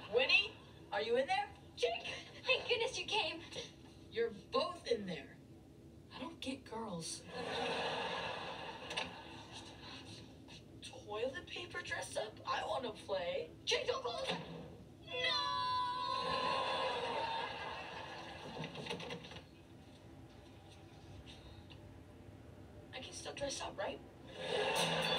Winnie, are you in there? Jake, thank goodness you came. You're both in there. I don't get girls. Toilet paper dress up? I want to play. Jake, don't close. No! I can still dress up, right?